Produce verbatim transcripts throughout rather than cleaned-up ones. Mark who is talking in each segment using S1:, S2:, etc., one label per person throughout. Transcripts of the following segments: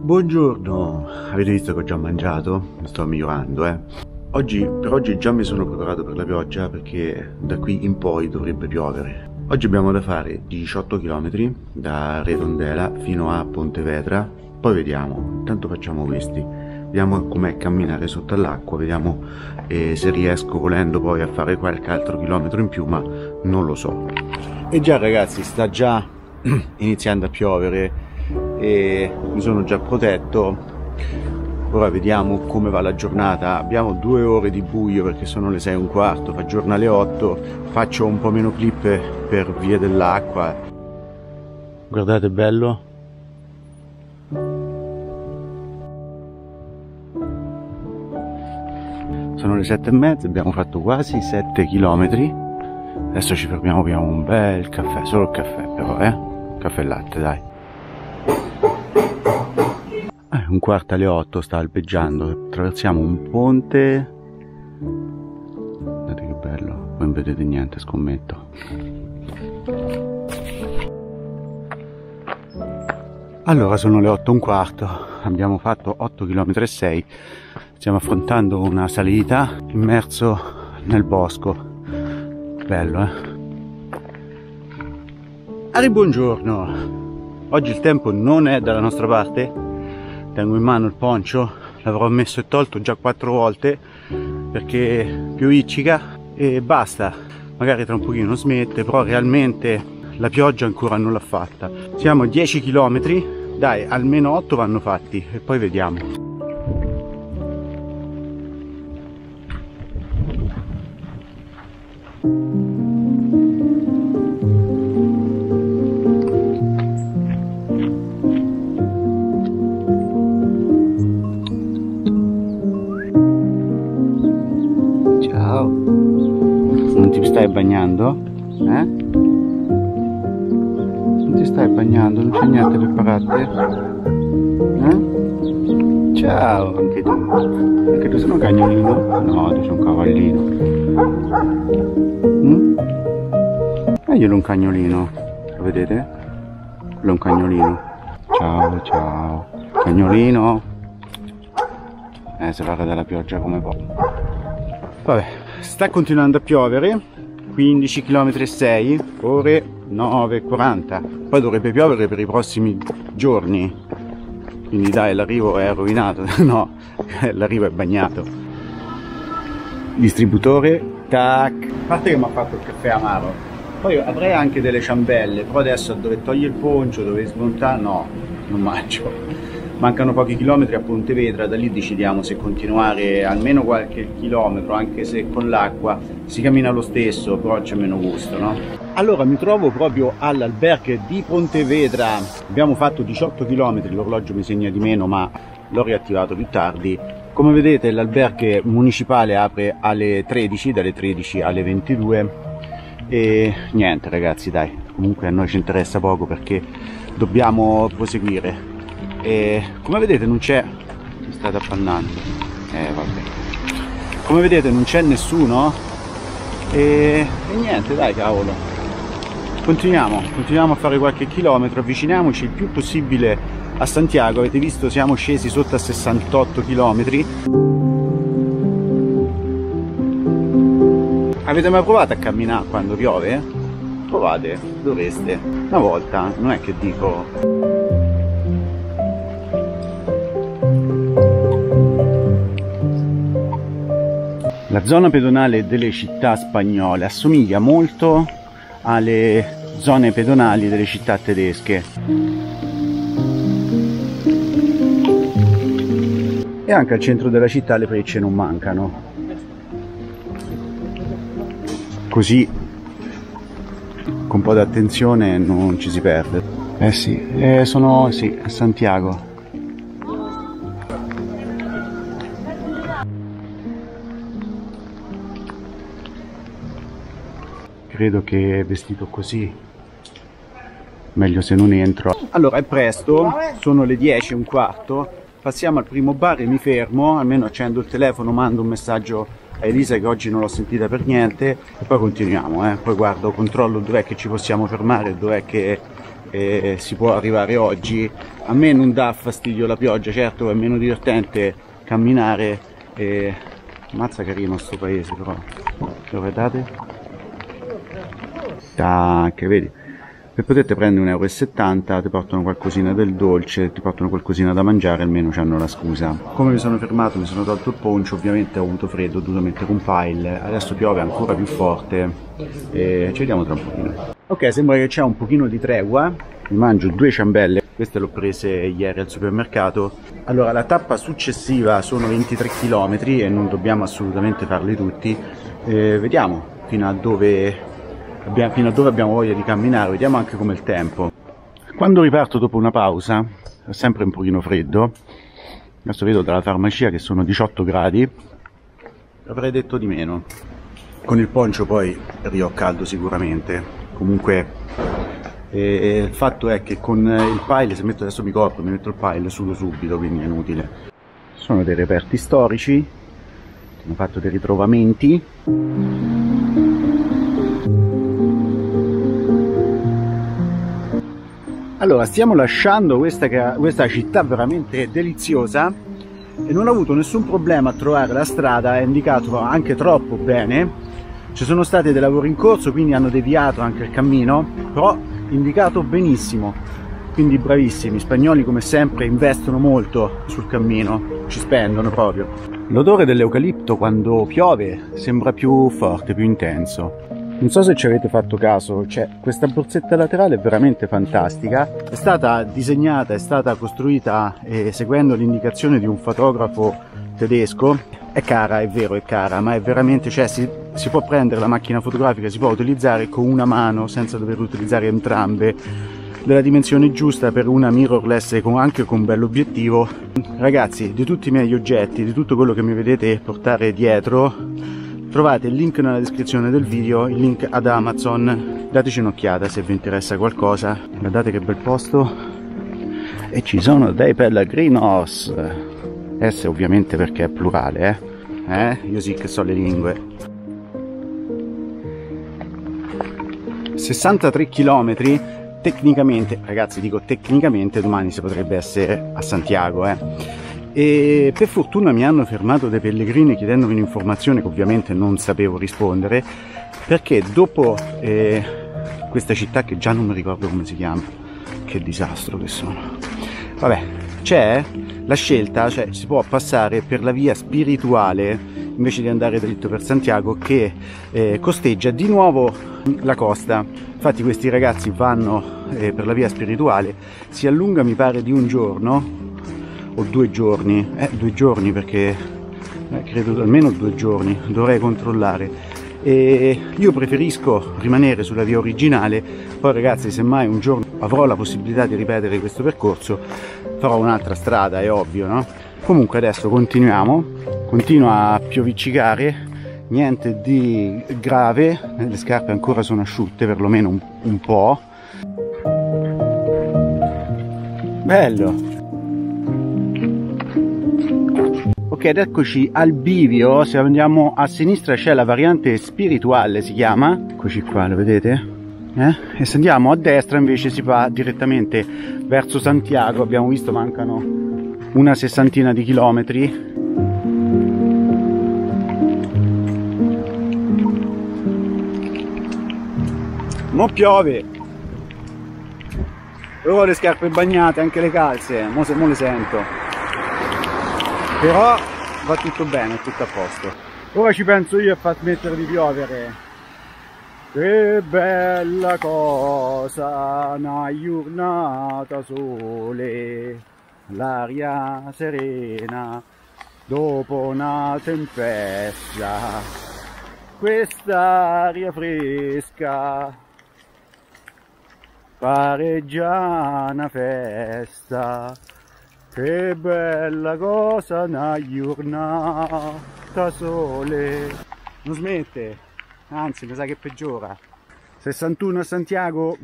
S1: Buongiorno, avete visto che ho già mangiato? Mi sto migliorando, eh. Oggi, per oggi già mi sono preparato per la pioggia perché da qui in poi dovrebbe piovere. Oggi abbiamo da fare diciotto chilometri da Redondela fino a Pontevedra, poi vediamo, intanto facciamo questi, vediamo com'è camminare sotto all'acqua, vediamo eh, se riesco volendo poi a fare qualche altro chilometro in più, ma non lo so. E già ragazzi, sta già iniziando a piovere e mi sono già protetto. Ora vediamo come va la giornata. Abbiamo due ore di buio perché sono le sei e un quarto, fa giorno alle otto, faccio un po' meno clip per via dell'acqua. Guardate, bello. Sono le sette e mezza, abbiamo fatto quasi sette chilometri. Adesso ci fermiamo, abbiamo un bel caffè, solo il caffè però, eh? Caffè e latte, dai. Eh, un quarto alle otto, sta albeggiando, attraversiamo un ponte. Guardate che bello, non vedete niente, scommetto. Allora sono le otto e un quarto, abbiamo fatto otto virgola sei chilometri, stiamo affrontando una salita immerso nel bosco. Bello, eh? Ari, buongiorno! Oggi il tempo non è dalla nostra parte, tengo in mano il poncho, l'avrò messo e tolto già quattro volte perché pioviccica e basta, magari tra un pochino smette, però realmente la pioggia ancora non l'ha fatta. Siamo a dieci chilometri, dai, almeno otto vanno fatti e poi vediamo. Non ti stai bagnando? Eh? Non ti stai bagnando? Non c'è niente preparate? Eh? Ciao, anche tu. Anche tu sei un cagnolino? No, tu sei un cavallino. Mm? Meglio un cagnolino. Lo vedete? Quello è un cagnolino. Ciao, ciao. Cagnolino. Eh, se parla della pioggia come può. Vabbè. Sta continuando a piovere, quindici virgola sei chilometri, ore nove e quaranta, poi dovrebbe piovere per i prossimi giorni, quindi dai, l'arrivo è rovinato, no, l'arrivo è bagnato. Distributore, tac, a parte che mi ha fatto il caffè amaro, poi avrei anche delle ciambelle, però adesso dove toglie il poncio, dove smontare, no, non mangio. Mancano pochi chilometri a Pontevedra, da lì decidiamo se continuare almeno qualche chilometro, anche se con l'acqua si cammina lo stesso, però c'è meno gusto, no? Allora mi trovo proprio all'alberghe di Pontevedra, abbiamo fatto diciotto chilometri, l'orologio mi segna di meno ma l'ho riattivato più tardi. Come vedete l'alberghe municipale apre alle tredici, dalle tredici alle ventidue e niente ragazzi, dai, comunque a noi ci interessa poco perché dobbiamo proseguire. E come vedete non c'è, mi state appannando, eh vabbè, come vedete non c'è nessuno e, e niente, dai, cavolo, continuiamo, continuiamo a fare qualche chilometro, avviciniamoci il più possibile a Santiago. Avete visto, siamo scesi sotto a sessantotto chilometri. Avete mai provato a camminare quando piove? Provate, dovreste, una volta, non è che dico... La zona pedonale delle città spagnole assomiglia molto alle zone pedonali delle città tedesche. E anche al centro della città le frecce non mancano. Così, con un po' di attenzione, non ci si perde. Eh sì, eh, sono sì, a Santiago. Credo che vestito così meglio se non entro. Allora è presto, sono le dieci e un quarto, passiamo al primo bar e mi fermo, almeno accendo il telefono, mando un messaggio a Elisa che oggi non l'ho sentita per niente e poi continuiamo, eh. Poi guardo, controllo dov'è che ci possiamo fermare, dov'è che e si può arrivare oggi. A me non dà fastidio la pioggia, certo è meno divertente camminare e... Mazza carino sto paese però, lo vedete? Tac, vedi? E potete prendere un euro e settanta, ti portano qualcosina del dolce, ti portano qualcosina da mangiare, almeno hanno la scusa. Come mi sono fermato, mi sono tolto il poncho, ovviamente ho avuto freddo, ho dovuto mettere un pile, adesso piove ancora più forte e ci vediamo tra un pochino. Ok, sembra che c'è un pochino di tregua, mi mangio due ciambelle, queste le ho prese ieri al supermercato. Allora, la tappa successiva sono ventitré chilometri e non dobbiamo assolutamente farli tutti, e vediamo fino a dove... Abbiamo, fino a dove abbiamo voglia di camminare, vediamo anche come il tempo. Quando riparto dopo una pausa, è sempre un pochino freddo, adesso vedo dalla farmacia che sono diciotto gradi, avrei detto di meno. Con il poncho poi rio caldo sicuramente, comunque e, il fatto è che con il pile, se metto adesso mi copro, mi metto il pile, sudo subito, quindi è inutile. Sono dei reperti storici, hanno fatto dei ritrovamenti. Allora, stiamo lasciando questa, questa città veramente deliziosa e non ho avuto nessun problema a trovare la strada, è indicato anche troppo bene. Ci sono stati dei lavori in corso, quindi hanno deviato anche il cammino, però indicato benissimo, quindi bravissimi. Gli spagnoli come sempre investono molto sul cammino, ci spendono proprio. L'odore dell'eucalipto quando piove sembra più forte, più intenso. Non so se ci avete fatto caso, cioè questa borsetta laterale è veramente fantastica, è stata disegnata, è stata costruita eh, seguendo l'indicazione di un fotografo tedesco. È cara, è vero, è cara, ma è veramente, cioè si, si può prendere la macchina fotografica, si può utilizzare con una mano senza dover utilizzare entrambe, della dimensione giusta per una mirrorless e con, anche con un bell'obiettivo. Ragazzi, di tutti i miei oggetti, di tutto quello che mi vedete portare dietro, trovate il link nella descrizione del video, il link ad Amazon, dateci un'occhiata se vi interessa qualcosa. Guardate che bel posto, e ci sono dei pellegrinos, S ovviamente perché è plurale, eh? eh? Io sì che so le lingue. sessantatré chilometri, tecnicamente, ragazzi dico tecnicamente, domani si potrebbe essere a Santiago, eh? E per fortuna mi hanno fermato dei pellegrini chiedendomi un'informazione che ovviamente non sapevo rispondere, perché dopo eh, questa città che già non mi ricordo come si chiama, che disastro che sono, vabbè, c'è la scelta, cioè si può passare per la via spirituale invece di andare dritto per Santiago, che eh, costeggia di nuovo la costa. Infatti questi ragazzi vanno eh, per la via spirituale, si allunga mi pare di un giorno o due giorni, eh due giorni perché eh, credo almeno due giorni, dovrei controllare, e io preferisco rimanere sulla via originale. Poi ragazzi, se mai un giorno avrò la possibilità di ripetere questo percorso, farò un'altra strada, è ovvio, no? Comunque adesso continuiamo, continua a pioviccicare, niente di grave, le scarpe ancora sono asciutte, perlomeno un, un po'. Bello! Ok, ed eccoci al bivio. Se andiamo a sinistra c'è la variante spirituale, si chiama, eccoci qua, lo vedete? Eh? E se andiamo a destra invece si va direttamente verso Santiago. Abbiamo visto mancano una sessantina di chilometri. Mo piove, ho le scarpe bagnate, anche le calze, mo, se, mo le sento. Però va tutto bene, è tutto a posto. Ora ci penso io a far smettere di piovere. Che bella cosa, una giornata sole, l'aria serena, dopo una tempesta, quest'aria fresca, pare già una festa. Che bella cosa, una giornata sole. Non smette, anzi mi sa che peggiora. sessantuno a Santiago.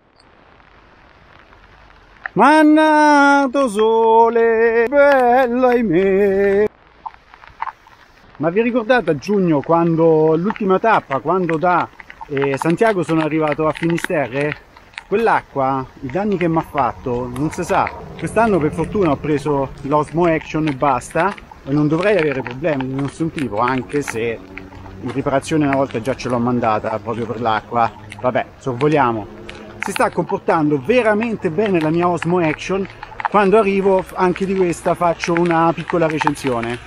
S1: Mannato sole, bella ahimè. Ma vi ricordate a giugno, quando l'ultima tappa, quando da eh, Santiago sono arrivato a Finisterre? quell'acqua, i danni che mi ha fatto, non si sa. Quest'anno per fortuna ho preso l'Osmo Action e basta, e non dovrei avere problemi di nessun tipo, anche se in riparazione una volta già ce l'ho mandata proprio per l'acqua. Vabbè, sorvoliamo. Si sta comportando veramente bene la mia Osmo Action. Quando arrivo anche di questa faccio una piccola recensione.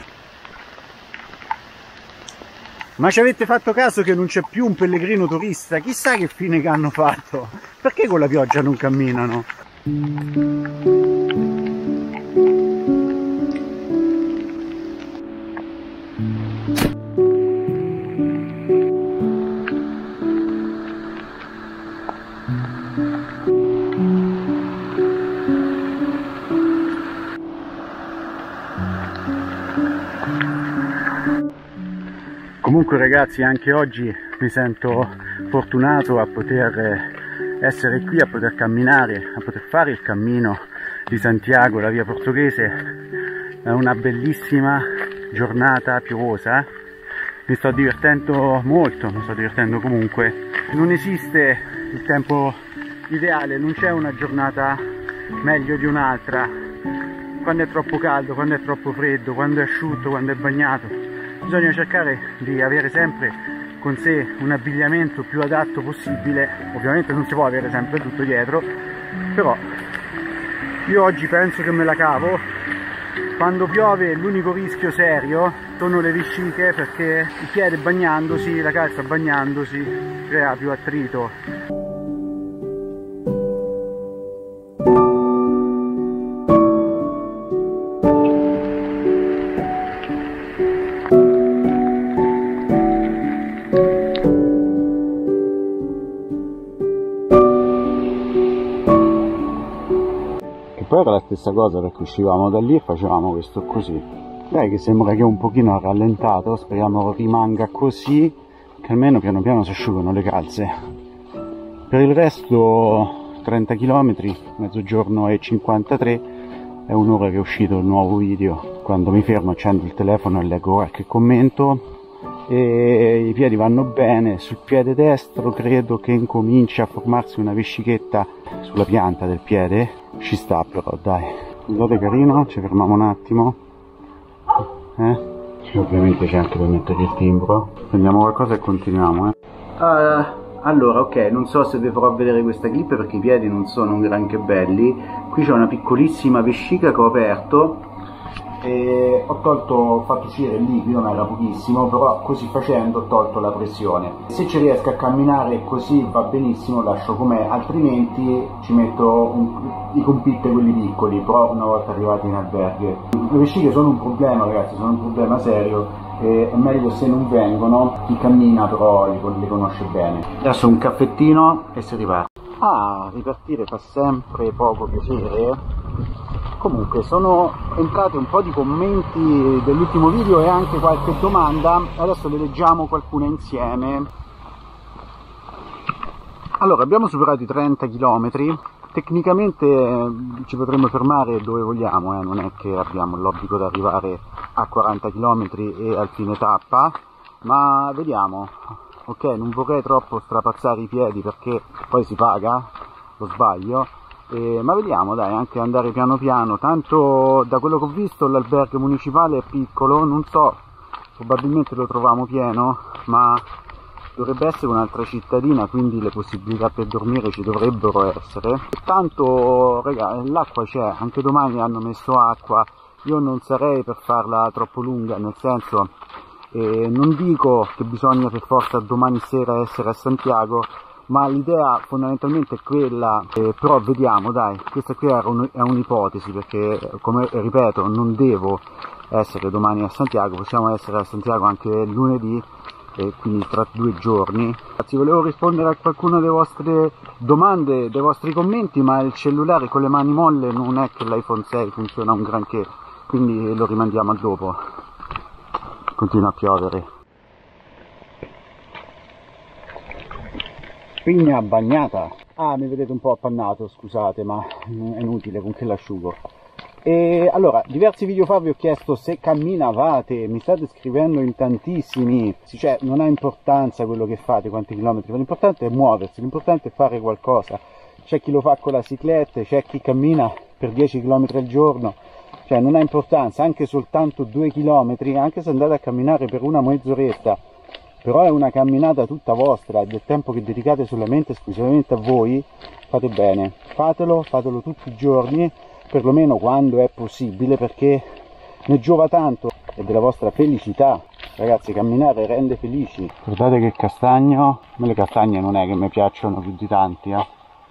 S1: Ma ci avete fatto caso che non c'è più un pellegrino turista? Chissà che fine che hanno fatto. Perché con la pioggia non camminano? Comunque ragazzi, anche oggi mi sento fortunato a poter essere qui, a poter camminare, a poter fare il cammino di Santiago, la via portoghese. È una bellissima giornata piovosa, mi sto divertendo molto, mi sto divertendo comunque. Non esiste il tempo ideale, non c'è una giornata meglio di un'altra. Quando è troppo caldo, quando è troppo freddo, quando è asciutto, quando è bagnato. Bisogna cercare di avere sempre con sé un abbigliamento più adatto possibile. Ovviamente non si può avere sempre tutto dietro, però io oggi penso che me la cavo. Quando piove l'unico rischio serio sono le vesciche, perché il piede bagnandosi, la calza bagnandosi, crea più attrito. Poi era la stessa cosa, perché uscivamo da lì e facevamo questo così. Dai, che sembra che un pochino ha rallentato, speriamo rimanga così, che almeno piano piano si asciugano le calze. Per il resto trenta chilometri, mezzogiorno e cinquantatré, è un'ora che è uscito il nuovo video. Quando mi fermo accendo il telefono e leggo qualche commento. E i piedi vanno bene. Sul piede destro credo che incominci a formarsi una vescichetta sulla pianta del piede. Ci sta però, dai. Guardate carino, ci fermiamo un attimo. Eh? Ovviamente c'è anche per mettere il timbro. Prendiamo qualcosa e continuiamo, eh. Uh, allora, ok, non so se vi farò vedere questa clip perché i piedi non sono granché belli. Qui c'è una piccolissima vescica che ho aperto. E ho tolto, ho fatto uscire il liquido, ma era pochissimo, però così facendo ho tolto la pressione. Se ci riesco a camminare così va benissimo, lascio com'è, altrimenti ci metto un, i compitte quelli piccoli, però una volta arrivati in alberghe. Le vesciche sono un problema, ragazzi, sono un problema serio, e è meglio se non vengono. Chi cammina però li, li conosce bene. Adesso un caffettino e si riparte. Ah, ripartire fa sempre poco piacere. Comunque sono entrate un po' di commenti dell'ultimo video e anche qualche domanda, adesso le leggiamo qualcuna insieme. Allora, abbiamo superato i trenta chilometri, tecnicamente ci potremmo fermare dove vogliamo, eh? Non è che abbiamo l'obbligo di arrivare a quaranta chilometri e al fine tappa, ma vediamo. Ok, non vorrei troppo strapazzare i piedi perché poi si paga lo sbaglio. Eh, ma vediamo, dai, anche andare piano piano, tanto da quello che ho visto l'albergo municipale è piccolo, non so, probabilmente lo troviamo pieno, ma dovrebbe essere un'altra cittadina, quindi le possibilità per dormire ci dovrebbero essere. Tanto, raga, l'acqua c'è, anche domani hanno messo acqua, io non sarei per farla troppo lunga, nel senso, eh, non dico che bisogna per forza domani sera essere a Santiago, ma l'idea fondamentalmente è quella, eh, però vediamo, dai, questa qui è un'ipotesi, perché come ripeto non devo essere domani a Santiago, possiamo essere a Santiago anche lunedì, e quindi tra due giorni. Ragazzi, volevo rispondere a qualcuna delle vostre domande, dei vostri commenti, ma il cellulare con le mani molle non è che l'iPhone sei funziona un granché, quindi lo rimandiamo a dopo. Continua a piovere. Spigna bagnata. Ah, mi vedete un po' appannato, scusate, ma è inutile, con che l'asciugo. E allora, diversi video fa vi ho chiesto se camminavate, mi state scrivendo in tantissimi, cioè non ha importanza quello che fate, quanti chilometri, l'importante è muoversi, l'importante è fare qualcosa. c'è chi lo fa con la cicletta, c'è chi cammina per dieci chilometri al giorno, cioè non ha importanza, anche soltanto due chilometri, anche se andate a camminare per una mezz'oretta, però è una camminata tutta vostra, è del tempo che dedicate solamente esclusivamente a voi, fate bene, fatelo, fatelo tutti i giorni, perlomeno quando è possibile, perché ne giova tanto e della vostra felicità. Ragazzi, camminare rende felici. Guardate che castagno, a me le castagne non è che mi piacciono più di tanti, eh.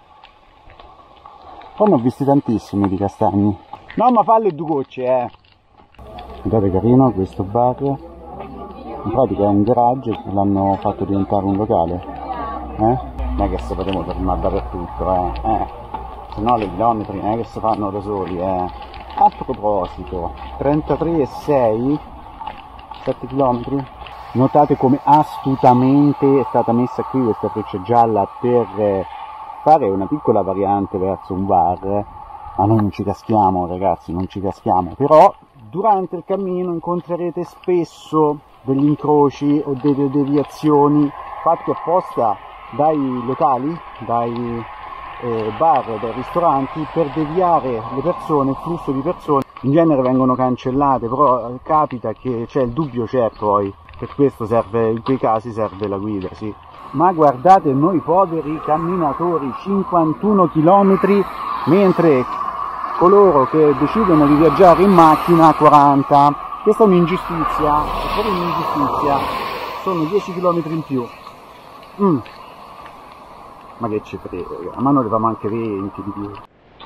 S1: Poi ne ho visti tantissimi di castagni. No, ma falle due gocce, eh. Guardate carino questo bar. In pratica è un garage che l'hanno fatto diventare un locale. Eh? Non è che se potremo fermare dappertutto, eh. eh. Se no le chilometri non è che si fanno da soli, eh. A proposito, trentatré virgola sei, sette chilometri. Notate come astutamente è stata messa qui questa freccia gialla per fare una piccola variante verso un bar, ma noi non ci caschiamo ragazzi, non ci caschiamo, però durante il cammino incontrerete spesso degli incroci o delle deviazioni fatti apposta dai locali, dai eh, bar, dai ristoranti, per deviare le persone, il flusso di persone. In genere vengono cancellate, però capita che c'è il dubbio, c'è poi, per questo serve, in quei casi serve la guida, sì. Ma guardate noi poveri camminatori, cinquantuno chilometri, mentre coloro che decidono di viaggiare in macchina quaranta. Questa è un'ingiustizia, è proprio un'ingiustizia, sono dieci chilometri in più. Mm. Ma che ci frega, ma noi ne famo anche venti di più.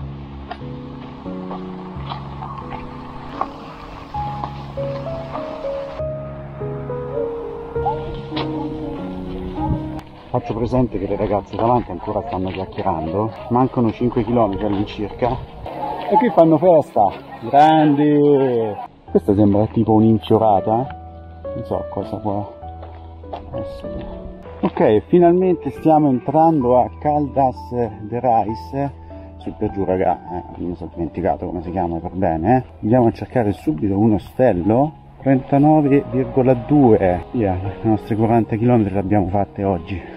S1: Faccio presente che le ragazze davanti ancora stanno chiacchierando, mancano cinque chilometri all'incirca e qui fanno festa, grandi! Questa sembra tipo un'infiorata, non so cosa può essere. Ok, finalmente stiamo entrando a Caldas de Reis, sul per giù raga, eh, mi sono dimenticato come si chiama per bene, eh. Andiamo a cercare subito un ostello, trentanove virgola due, via, le nostre quaranta chilometri le abbiamo fatte oggi.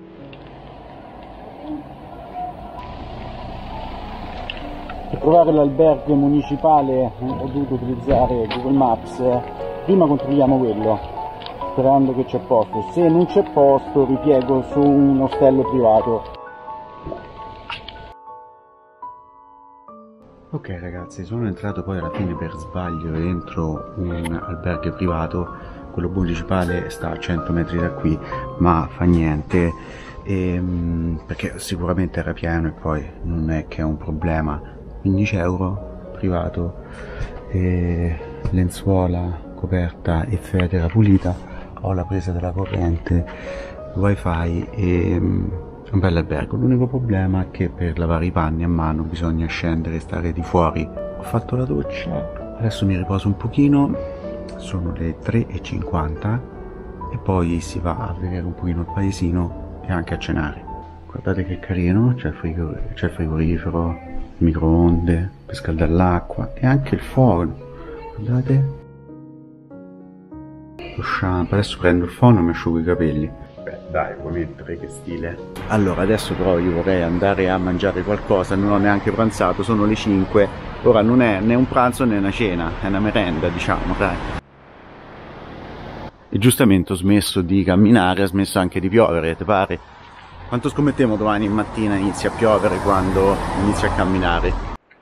S1: Per trovare l'albergo municipale ho dovuto utilizzare Google Maps, prima controlliamo quello, sperando che c'è posto, se non c'è posto ripiego su un ostello privato. Ok ragazzi, sono entrato poi alla fine per sbaglio dentro un albergo privato, quello municipale sta a cento metri da qui, ma fa niente, ehm, perché sicuramente era pieno e poi non è che è un problema. quindici euro privato, e lenzuola, coperta e federa pulita, ho la presa della corrente, wifi e um, un bel albergo. L'unico problema è che per lavare i panni a mano bisogna scendere e stare di fuori. Ho fatto la doccia, adesso mi riposo un pochino, sono le tre e cinquanta e poi si va a vedere un pochino il paesino e anche a cenare. Guardate che carino, c'è il, frigor c'è il frigorifero, il microonde per scaldare l'acqua e anche il forno. Guardate, lo shampoo. Adesso prendo il forno e mi asciugo i capelli. Beh dai, vuoi mettere che stile. Allora adesso però io vorrei andare a mangiare qualcosa, non ho neanche pranzato, sono le cinque, ora non è né un pranzo né una cena, è una merenda diciamo, dai. E giustamente ho smesso di camminare, ha smesso anche di piovere, ti pare? Quanto scommettiamo domani mattina inizia a piovere quando inizia a camminare?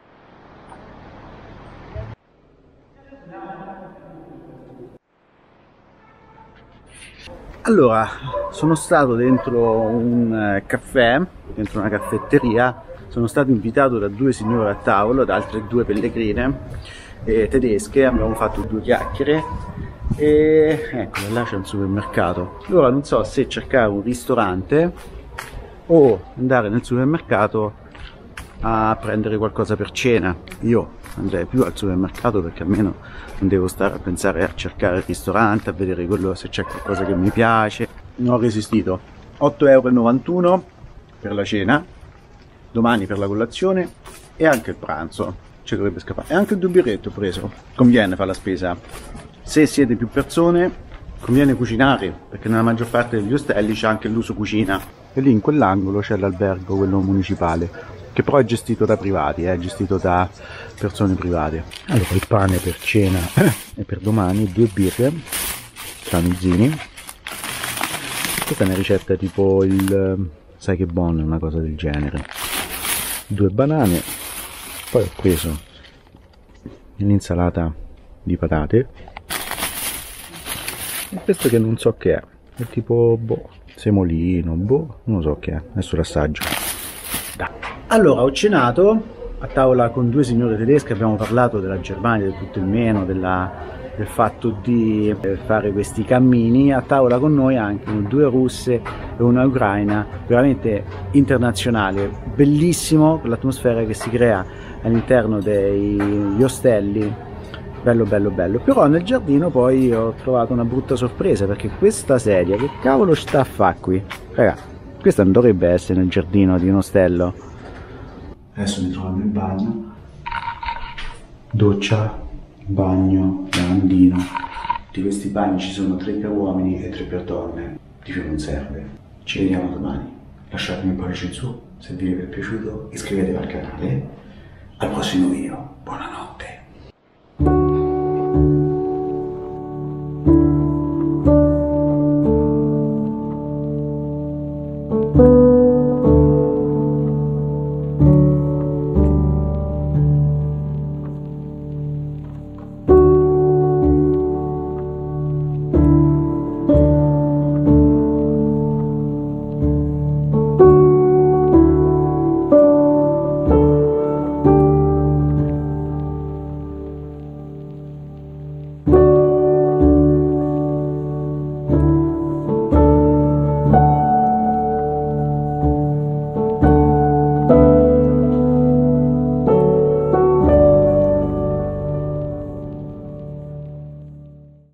S1: Allora, sono stato dentro un caffè, dentro una caffetteria, sono stato invitato da due signore a tavolo, da altre due pellegrine eh, tedesche, abbiamo fatto due chiacchiere e ecco, là c'è un supermercato. Ora non so se cercare un ristorante o andare nel supermercato a prendere qualcosa per cena. Io andrei più al supermercato perché almeno non devo stare a pensare a cercare il ristorante, a vedere quello, se c'è qualcosa che mi piace. Non ho resistito. otto e novantuno euro per la cena, domani per la colazione e anche il pranzo ci dovrebbe scappare. E anche il due birretto ho preso. Conviene fare la spesa. Se siete più persone conviene cucinare, perché nella maggior parte degli ostelli c'è anche l'uso cucina. E lì in quell'angolo c'è l'albergo, quello municipale, che che però è gestito da privati, è gestito da persone private. Allora, il pane per cena e per domani, due birre, tramezzini. Questa è una ricetta tipo il sai che buono, una cosa del genere. Due banane, poi ho preso l'insalata di patate e questo che non so che è, è tipo boh, semolino, boh, non so che è, adesso l'assaggio. Allora, ho cenato a tavola con due signore tedesche, abbiamo parlato della Germania, del tutto e il meno, della, del fatto di fare questi cammini. A tavola con noi anche due russe e una ucraina, veramente internazionale, bellissimo l'atmosfera che si crea all'interno degli ostelli, bello bello bello. Però nel giardino poi ho trovato una brutta sorpresa, perché questa sedia, che cavolo sta a fare qui? Raga, questa non dovrebbe essere nel giardino di un ostello. Adesso mi trovo nel bagno, doccia, bagno, lavandino. Di questi bagni ci sono tre per uomini e tre per donne, di più non serve. Ci vediamo domani, lasciatemi un pollice in su se vi è piaciuto, iscrivetevi al canale, al prossimo video, buonanotte.